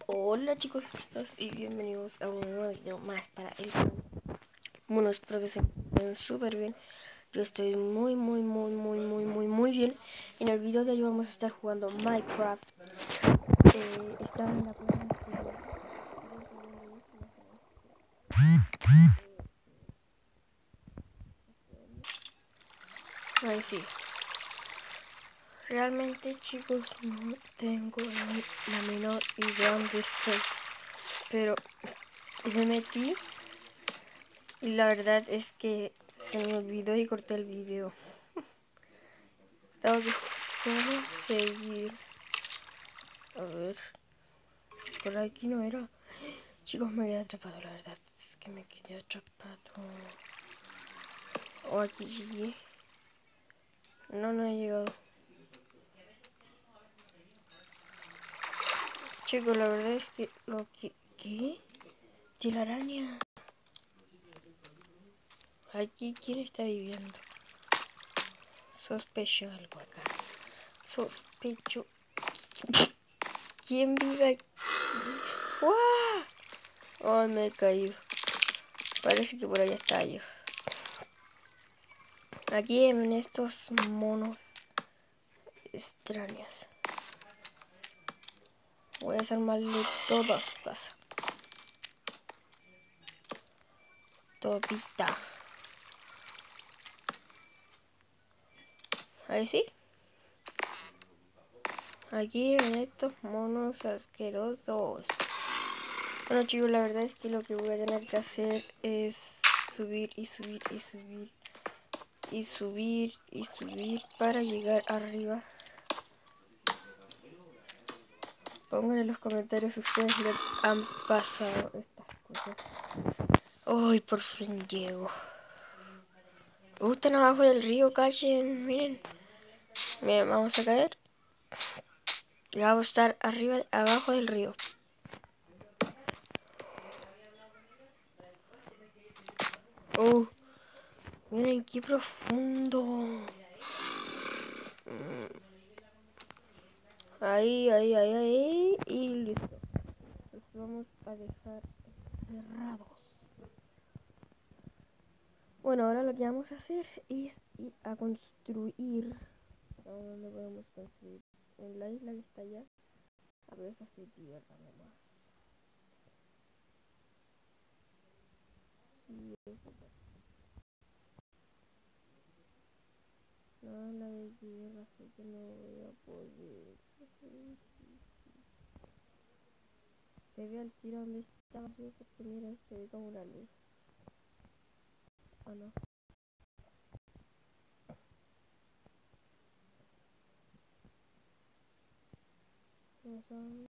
Hola chicos y chicas y bienvenidos a un nuevo video más para el canal. Bueno, espero que se encuentren súper bien. Yo estoy muy bien. En el video de hoy vamos a estar jugando Minecraft. Está en la cueva misteriosa. Ahí sí. Realmente chicos no tengo ni la menor idea dónde estoy. Pero me metí y la verdad es que se me olvidó y corté el video. Tengo que solo seguir. A ver. Por aquí no era. Chicos, me quedé atrapado, la verdad. Es que me quedé atrapado. O aquí llegué. No he llegado. Chicos, la verdad es que lo que... ¿Qué? Telaraña. Aquí, ¿quién está viviendo? Sospecho algo acá. Sospecho. ¿Quién vive aquí? ¡Wow! Oh, me he caído. Parece que por allá está yo. Aquí en estos monos extraños. Voy a desarmarle toda su casa. Todita. Ahí sí. Aquí en estos monos asquerosos. Bueno chicos, la verdad es que lo que voy a tener que hacer es subir y subir y subir y subir y subir para llegar arriba. Pongan en los comentarios si ustedes les han pasado estas cosas. Uy, por fin llego. Están abajo del río, callen, miren. Miren, vamos a caer. Y vamos a estar arriba, abajo del río. Oh, miren qué profundo. Ahí. Y listo. Los vamos a dejar cerrados. Bueno, ahora lo que vamos a hacer es ir a construir. ¿Dónde podemos construir? En la isla que está allá. A ver, esa es de tierra nomás. Y no, la de tierra, sé que no voy a poder. Se ve al tiro donde estaba yo, porque miren, se ve como una luz. ¿O no? No son...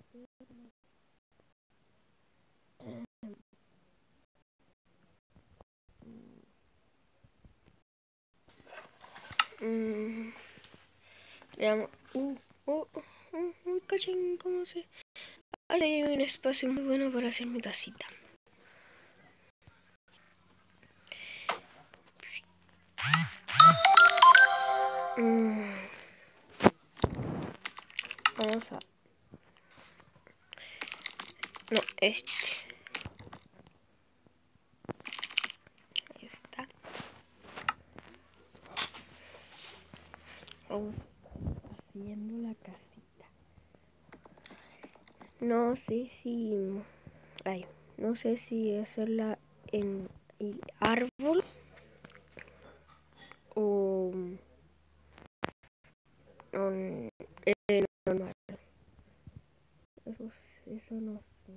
Veamos. Cachín, ¿cómo se...? Ahí hay un espacio muy bueno para hacer mi casita. Vamos a... No, este. Ahí está. Vamos haciendo la casita. No sé si... Ay, no sé si hacerla en el árbol o en normal. Eso no sé.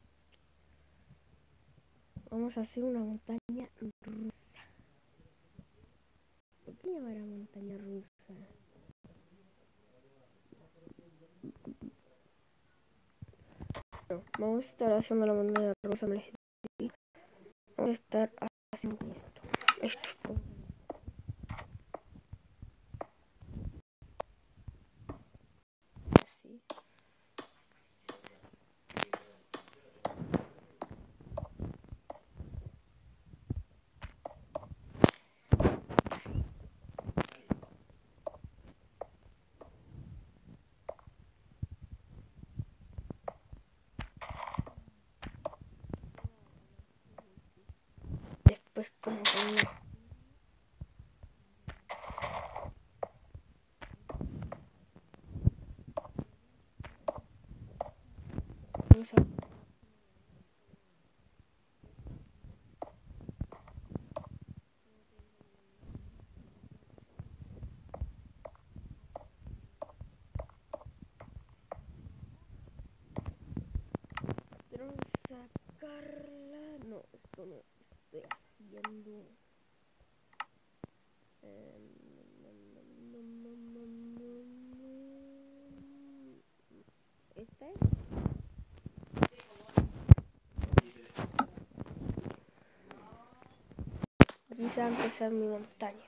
Vamos a hacer una montaña rusa. ¿Por qué llamará montaña rusa? No, vamos a estar haciendo la montaña rusa. Vamos a estar haciendo esto. Esto es todo. Así. Bueno, pues no. Vamos a... Quiero sacarla. No, esto no estoy haciendo. Esta es. Aquí se va a empezar mi montaña.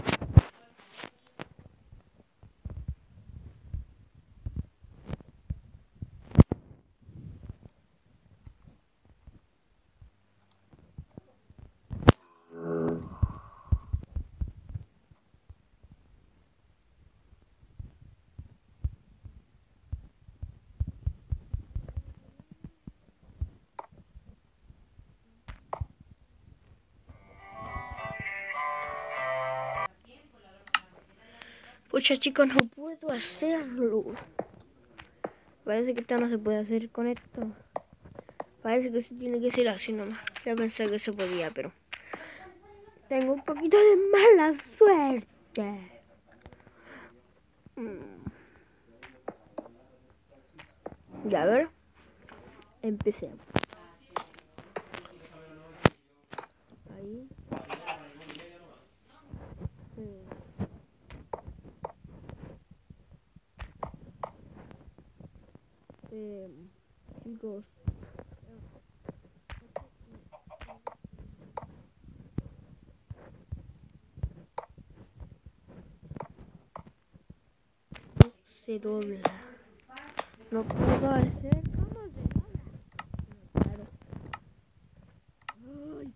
Pucha, chicos, no puedo hacerlo. Parece que esto no se puede hacer con esto. Parece que se tiene que ser así nomás. Ya pensé que se podía, pero tengo un poquito de mala suerte. Ya, a ver. Empecemos. Ahí. Chicos. Se dobla. No puedo hacer cómo se dobla. Claro. Ay.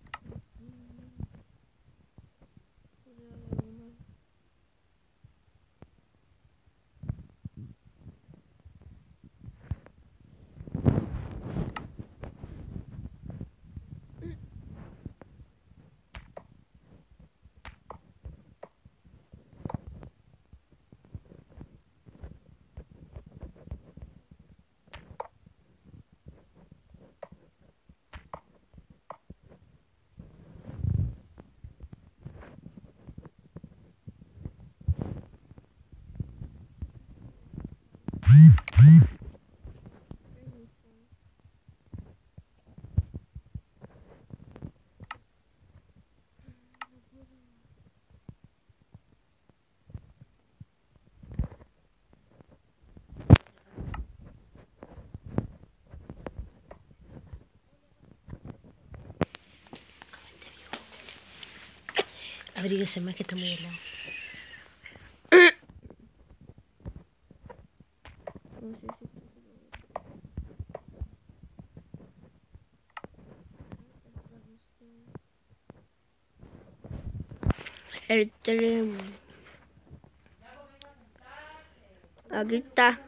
Abríguese más que está muy helado. El tren. Aquí está.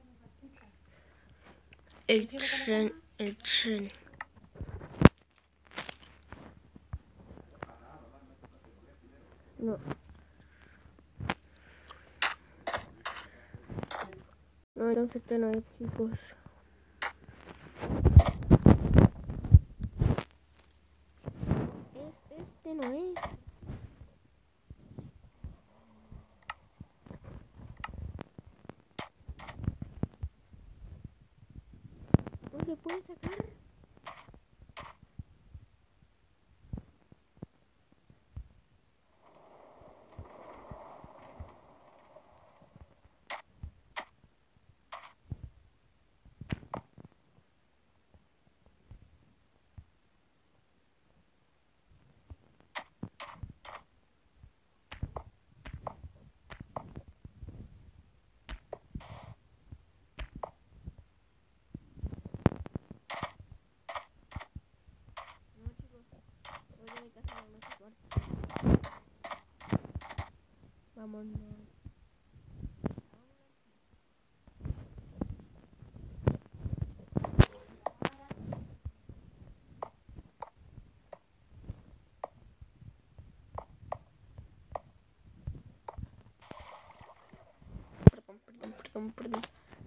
El tren. El tren. No. No, entonces este no es, chicos. Este no es. ¿No se puede sacar? Vámonos. perdón.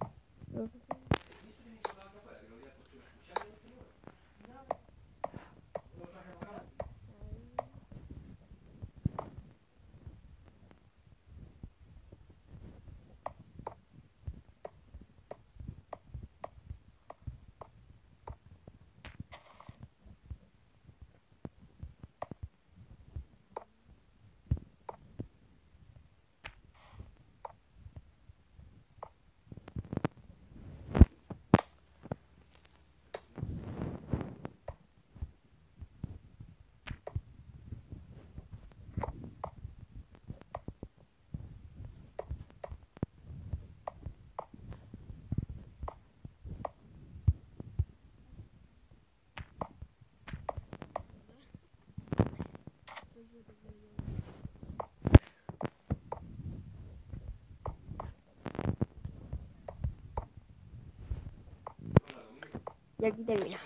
Y aquí termina.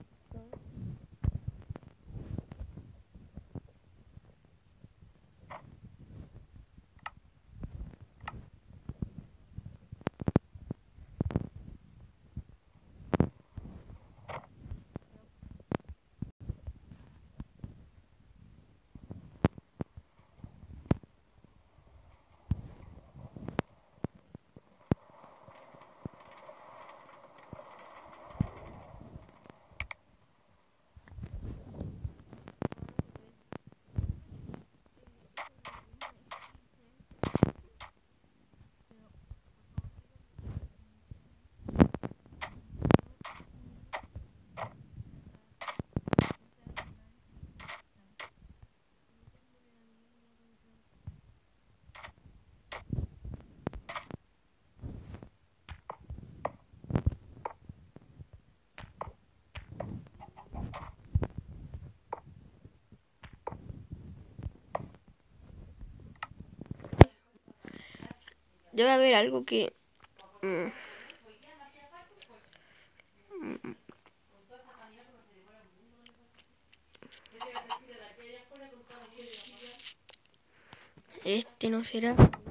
Debe haber algo que... Este no será.